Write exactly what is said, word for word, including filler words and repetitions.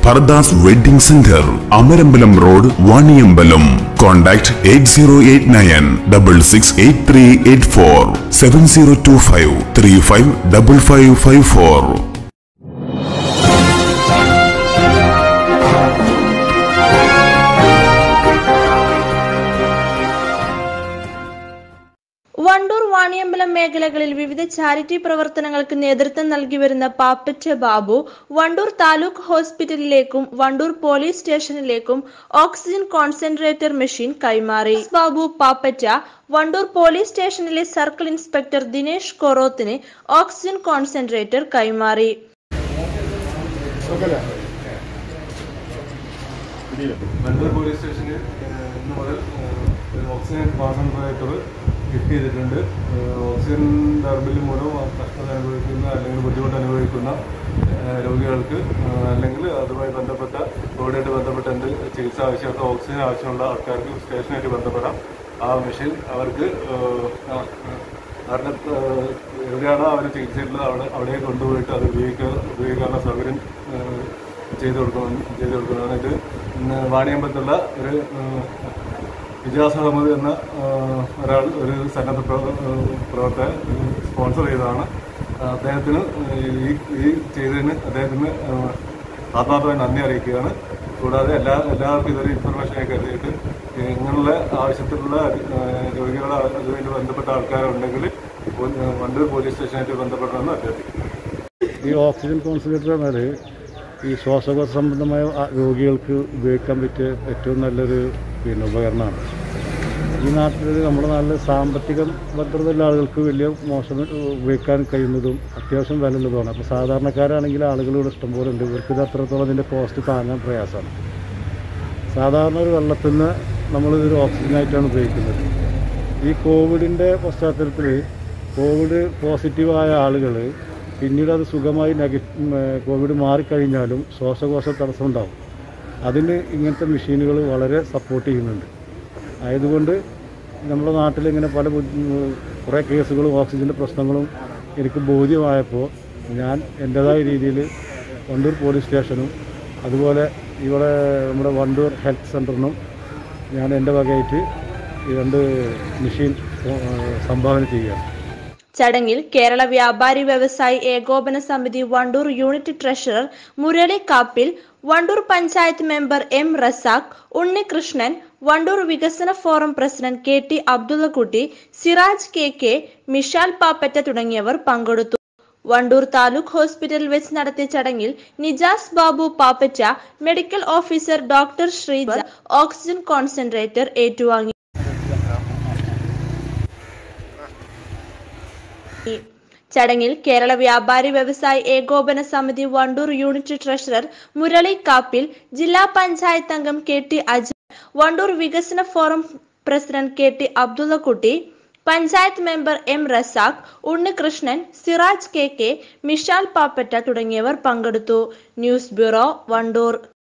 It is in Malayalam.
Pardas Wedding Center, Amarambalam Road, Vaniyambalam. Contact eight zero eight nine six six eight three eight four seven zero two five three five five five five four. Wandoor Vaniyambalam മേഖലകളിൽ വിവിധ ചാരിറ്റി പ്രവർത്തനങ്ങൾക്ക് നേതൃത്വം നൽകി വരുന്ന പാപ്പറ്റ ബാബു വണ്ടൂർ താലൂക്ക് ഹോസ്പിറ്റലിലേക്കും വണ്ടൂർ പോലീസ് സ്റ്റേഷനിലേക്കും ഓക്സിജൻ കോൺസെൻട്രേറ്റർ മെഷീൻ കൈമാറി. ബാബു പാപ്പറ്റ വണ്ടൂർ പോലീസ് സ്റ്റേഷനിലെ സർക്കിൾ ഇൻസ്പെക്ടർ ദിനേശ് കൊറോത്തിന് ഓക്സിജൻ കോൺസെൻട്രേറ്റർ കൈമാറി. വണ്ടൂർ പോലീസ് സ്റ്റേഷനിൽ ഇന്ന് മുതൽ ഓക്സിജൻ കോൺസെൻട്രേറ്റർ ഫിറ്റ് ചെയ്തിട്ടുണ്ട്. ഓക്സിജൻ ദൗർബല്യം മൂലം കഷ്ടത അനുഭവിക്കുന്ന അല്ലെങ്കിൽ ബുദ്ധിമുട്ട് അനുഭവിക്കുന്ന രോഗികൾക്ക് അല്ലെങ്കിൽ അതുമായി ബന്ധപ്പെട്ട കോവിഡായിട്ട് ബന്ധപ്പെട്ട എന്ത് ചികിത്സ ആവശ്യമുള്ള ഓക്സിജൻ ആവശ്യമുള്ള ആൾക്കാർക്ക് സ്റ്റേഷനായിട്ട് ബന്ധപ്പെടാം. ആ മെഷീൻ അവർക്ക് അവരുടെ എവിടെയാണോ അവർ ചികിത്സയുള്ളത് അവിടെ അവിടെ കൊണ്ടുപോയിട്ട് അത് ഉപയോഗിക്കുക ഉപയോഗിക്കാനുള്ള സൗകര്യം ചെയ്തു കൊടുക്കണം ചെയ്തു കൊടുക്കുന്നതാണ്. ഇത് വാണിയമ്പലത്തുള്ള ഒരു വിജാസ് അഹമ്മദ് എന്ന ഒരാൾ ഒരു സന്നദ്ധ പ്രവർത്തകൻ സ്പോൺസർ ചെയ്തതാണ്. അദ്ദേഹത്തിന് ഈ ഈ ചെയ്തതിന് അദ്ദേഹത്തിന് ആത്മാർത്ഥമായി നന്ദി അറിയിക്കുകയാണ്. കൂടാതെ എല്ലാ എല്ലാവർക്കും ഇതൊരു ഇൻഫർമേഷനായി കരുതിയിട്ട് ഇങ്ങനെയുള്ള ആവശ്യത്തിലുള്ള രോഗികളെ അതുമായിട്ട് ബന്ധപ്പെട്ട ആൾക്കാരുണ്ടെങ്കിൽ വണ്ടൂർ പോലീസ് സ്റ്റേഷനായിട്ട് ബന്ധപ്പെടണമെന്ന് അഭ്യർത്ഥിക്കുന്നു. ഈ ഓക്സിജൻ കോൺസെൻട്രേറ്റർ എന്നാൽ ഈ ശ്വാസകോശ സംബന്ധമായ രോഗികൾക്ക് ഉപയോഗിക്കാൻ പറ്റിയ ഏറ്റവും നല്ലൊരു പിന്നെ ഉപകരണമാണ്. ഈ നാട്ടിൽ നമ്മുടെ നാട്ടിൽ സാമ്പത്തിക ഭദ്രതയുള്ള ആളുകൾക്ക് വലിയ മോശം ഉപയോഗിക്കാൻ കഴിയുന്നതും അത്യാവശ്യം വിലയുള്ളതുമാണ്. അപ്പോൾ സാധാരണക്കാരാണെങ്കിൽ ആളുകളിവിടെ ഇഷ്ടംപോലെ ഉണ്ട്. ഇവർക്ക് ഇത് അത്രത്തോളം ഇതിൻ്റെ കോസ്റ്റ് താങ്ങാൻ പ്രയാസമാണ്. സാധാരണ ഒരു വെള്ളത്തിൽ നിന്ന് നമ്മളിതൊരു ഓക്സിജനായിട്ടാണ് ഉപയോഗിക്കുന്നത്. ഈ കോവിഡിൻ്റെ പശ്ചാത്തലത്തിൽ കോവിഡ് പോസിറ്റീവായ ആളുകൾ പിന്നീട് അത് സുഖമായി നെഗറ്റീവ് കോവിഡ് മാറിക്കഴിഞ്ഞാലും ശ്വാസകോശ തടസ്സം ഉണ്ടാകും. അതിന് ഇങ്ങനത്തെ മെഷീനുകൾ വളരെ സപ്പോർട്ട് ചെയ്യുന്നുണ്ട്. ആയതുകൊണ്ട് നമ്മുടെ നാട്ടിൽ ഇങ്ങനെ പല കുറേ കേസുകളും ഓക്സിജൻ്റെ പ്രശ്നങ്ങളും എനിക്ക് ബോധ്യമായപ്പോൾ ഞാൻ എൻ്റേതായ രീതിയിൽ വണ്ടൂർ പോലീസ് സ്റ്റേഷനും അതുപോലെ ഇവിടെ നമ്മുടെ വണ്ടൂർ ഹെൽത്ത് സെൻ്ററിനും ഞാൻ എൻ്റെ വകയായിട്ട് ഈ രണ്ട് മെഷീൻ സംഭാവന ചെയ്യുകയാണ്. ചടങ്ങിൽ കേരള വ്യാപാരി വ്യവസായി ഏകോപന സമിതി Wandoor unit treasurer Murali Kappil, Wandoor panchayat member M Razak, Unnikrishnan, Wandoor വികസന forum president K T Abdullakutty, Siraj K K, Mishal Pappatta തുടങ്ങിയവർ പങ്കെടുത്തു. വണ്ടൂർ താലൂക്ക് ഹോസ്പിറ്റലിൽ വെച്ച് നടത്തിയ ചടങ്ങിൽ Nijas Babu Pappatta, medical officer doctor Sreeja oxygen concentrator ഏറ്റുവാങ്ങി. ചടങ്ങിൽ കേരള വ്യാപാരി വ്യവസായി ഏകോപന സമിതി വണ്ടൂർ യൂണിറ്റ് ട്രഷറർ മുരളി കാപ്പിൽ, ജില്ലാ പഞ്ചായത്ത് അംഗം കെ ടി അജയ്, വണ്ടൂർ വികസന forum president K T Abdullakutty, panchayat member M Razak, Unnikrishnan, Siraj K K, Mishal Pappatta തുടങ്ങിയവർ പങ്കെടുത്തു. News bureau, Wandoor.